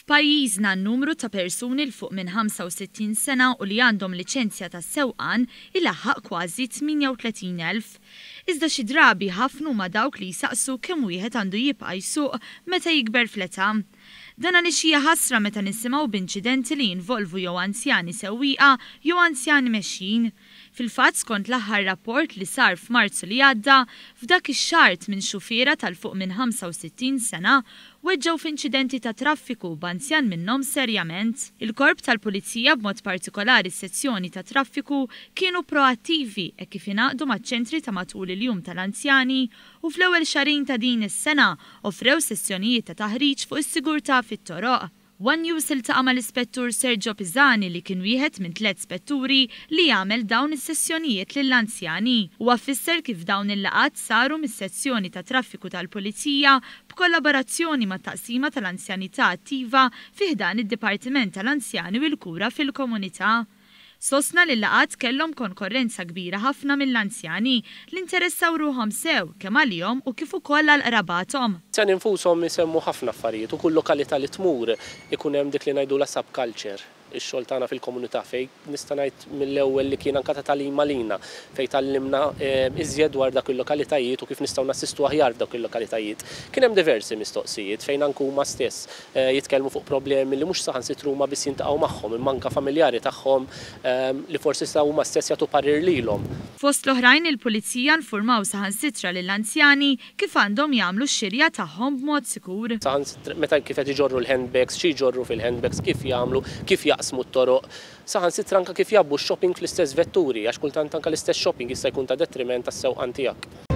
F'pajjiżna n-numru ta' persuni l fuq minn 65 sena u li għandhom liċenzja tas-sewqan ilaħħaq kważi 38,000. Iżda xi drabi ħafna ma' dawk li jsaqsu kemm wieħed għandu jibqa' jsuq meta jikber fl-età. Dan għaliex hija ħasra meta nisimgħu b'inċidenti li jinvolvu jew anzjani sewwieqa jew anzjani mexjin. Fil-fatt skont l-aħħar rapport li sar f'Marzu li għadda, f'dak ix-xahar minn xufiera tal-fuq minn 65 sena weġġew f'inċidenti ta' traffiku b'anzjan minnhom serjament. Il-Korp tal-Pulizija b'mod partikolari s-sezzjoni ta' traffiku kienu proattivi hekk kif ingħaqdu maċ-ċentri ta' matul il-jum tal-anzjani u fl-ewwel xahrejn ta' din is-sena offrew sessjonijiet ta' taħriġ fuq is-sigurta fit-toroq. One News iltaqa' mal-Ispettur Sergio Pizzani li kien wieħed minn 3 spetturi li jagħmel dawn is-sessjonijiet lill-anzjani u affisser kif dawn il-laqgħat saru mis-sezzjoni ta' traffiku tal-Pulizija b'kollaborazzjoni mat-taqsima tal-anzjanità attiva fih dan id-Dipartiment tal-Anzjani u l-Kura fil-Komunità. Sostna li l-laqgħat kellhom konkorrenza kbira ħafna mill-anzjani li interessaw ruhom sew kemm għalihom u kif ukoll għal qrabathom. Anzjani infushom isemmu ħafna affarijiet u kull lokalità li tmur ikun hemm dik li ngħidula subculture. Ix-xogħol tagħna fil-komunità fejn nista' ngħid mill-ewwel li kien anke ta' tagħlima lina fejn tallimna iżjed dwar dak il-lokalitajiet u kif nistgħu nassistu aħjar f'dak il-lokalitajiet. Kien hemm diversi mistoqsijiet fejn anke huma stess jitkellmu fuq problemi li mhux saħansitru huma biss jintaqgħu magħhom imma anke familjari tagħhom li forsi sa huma stess jagħtu parir lilhom. Fost l-oħrajn il-Pulizija nfurmaw saħansitra lill-anzjani kif għandhom jagħmlu x-xirja tagħhom b'mod sikur. Meta kif qed iġorru l-handbags, xi jġorru fil-handbags, kif jagħmlu, kif jaqsmu t-toroq, saħansitra anke kif jabbu x-shopping fl-istess vetturi, għax kultant anke l-istess shopping jista' jkun ta' detriment tas-sewqan tiegħek.